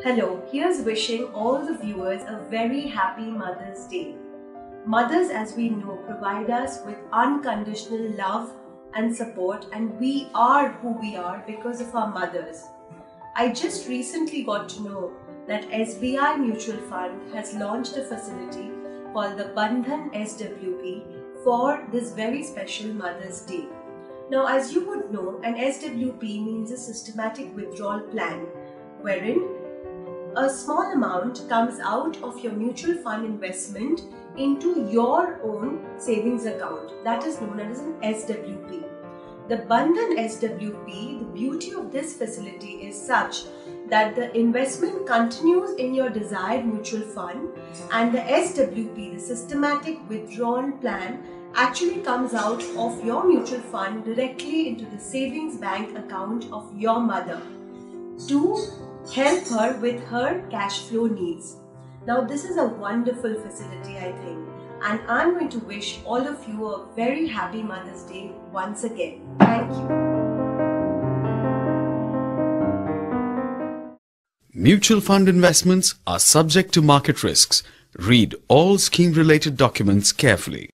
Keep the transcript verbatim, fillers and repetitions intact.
Hello, here's wishing all the viewers a very happy Mother's Day. Mothers, as we know, provide us with unconditional love and support, and we are who we are because of our mothers. I just recently got to know that S B I Mutual Fund has launched a facility called the Bandhan S W P for this very special Mother's Day. Now, as you would know, an S W P means a systematic withdrawal plan, wherein a small amount comes out of your mutual fund investment into your own savings account. That is known as an S W P. The Bandhan S W P, the beauty of this facility is such that the investment continues in your desired mutual fund, and the S W P, the systematic withdrawal plan, actually comes out of your mutual fund directly into the savings bank account of your mother to help her with her cash flow needs. Now, this is a wonderful facility, I think, and I'm going to wish all of you a very happy Mother's Day once again. Thank you. Mutual fund investments are subject to market risks. Read all scheme-related documents carefully.